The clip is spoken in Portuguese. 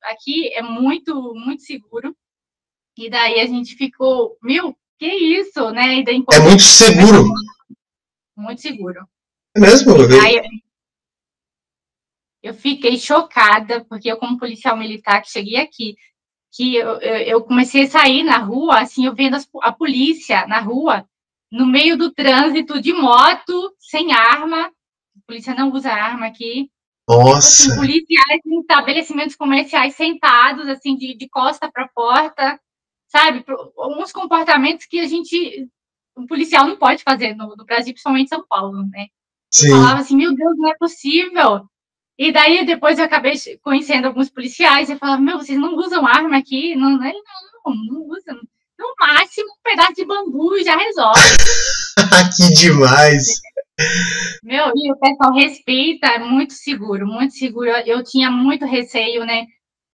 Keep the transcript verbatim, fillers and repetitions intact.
aqui é muito, muito seguro. E daí a gente ficou, meu, que isso, né? E daí, É muito seguro. Muito seguro. É mesmo? E daí, eu fiquei chocada, porque eu, como policial militar, que cheguei aqui, que eu, eu comecei a sair na rua, assim, eu vendo a polícia na rua, no meio do trânsito, de moto, sem arma. A polícia não usa arma aqui. Nossa. Assim, policiais em estabelecimentos comerciais sentados, assim, de, de costa para porta, sabe? Uns comportamentos que a gente, um policial não pode fazer no, no Brasil, principalmente em São Paulo, né? Sim. Eu falava assim, meu Deus, não é possível. E daí, depois eu acabei conhecendo alguns policiais e falava, meu, vocês não usam arma aqui? Não, não, não, não usam. No máximo, um pedaço de bambu já resolve. Que demais. Meu, e o pessoal respeita, é muito seguro, muito seguro. Eu, eu tinha muito receio, né?